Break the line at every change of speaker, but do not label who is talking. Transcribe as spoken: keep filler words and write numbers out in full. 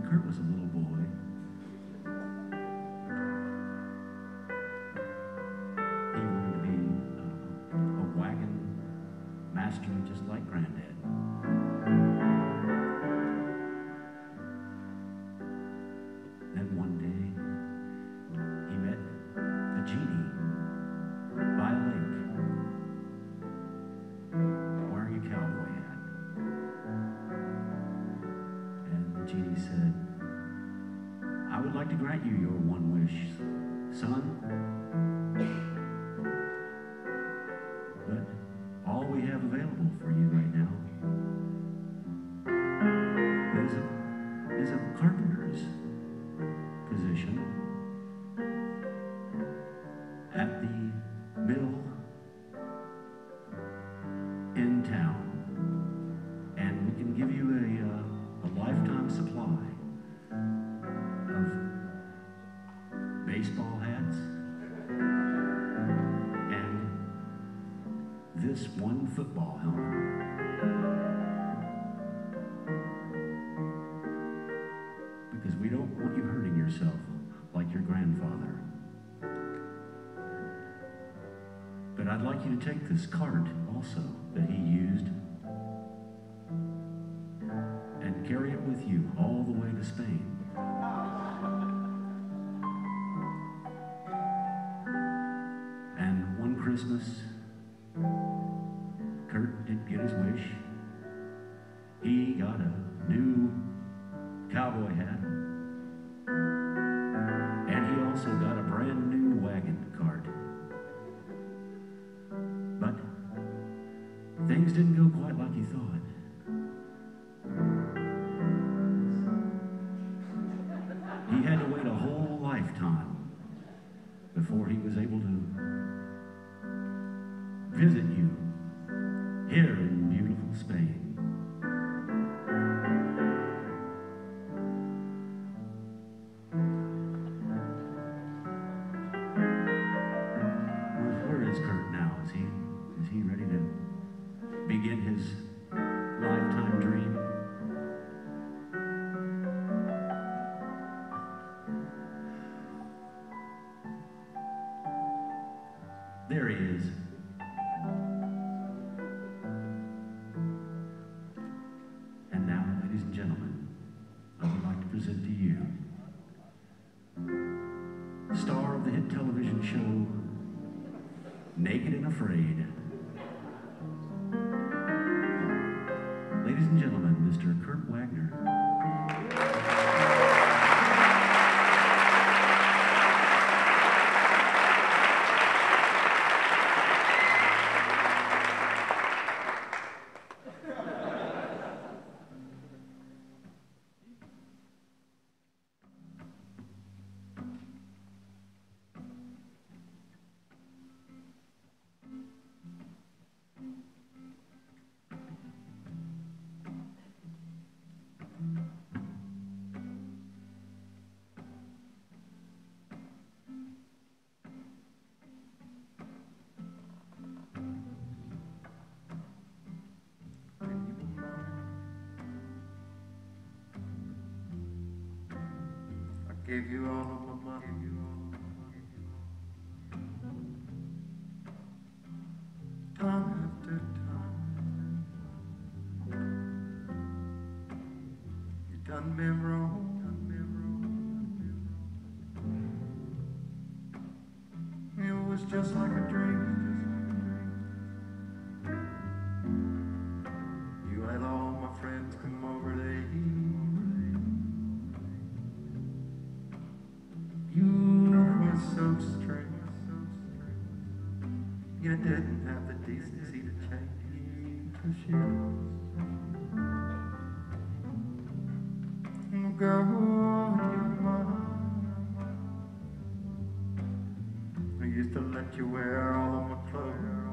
Kurt was a little boy, he wanted to be uh, a wagon master just like Granddad. Then one day, he met a genie by a lake wearing a cowboy hat. And the genie said, I would like to grant you your one wish, son. But all we have available for you right now is a, is a carpenter's position at the mill in town. And we can give you a, uh, a lifetime supply of baseball hats and this one football helmet. Because we don't want you hurting yourself like your grandfather. But I'd like you to take this cart also that he used and carry it with you all the way to Spain. And one Christmas, Kurt didn't get his wish. He got a new cowboy hat, and he also got a brand new wagon cart. But things didn't go quite like he thought. He had to wait a whole lifetime before he was able to visit you here in beautiful Spain. Where is Kurt now? Is he, is he ready to begin his lifetime dream? There he is. And now, ladies and gentlemen, I would like to present to you star of the hit television show Naked and Afraid. Ladies and gentlemen, Mister Kurt Wagner.
Gave you all of my money. Time after time, you done me wrong, done me wrong. It was just like a dream. You had all my friends come over to eat. So strange, you didn't have the decency to change your shoes. Oh, girl, you're mine. I used to let you wear all of my clothes.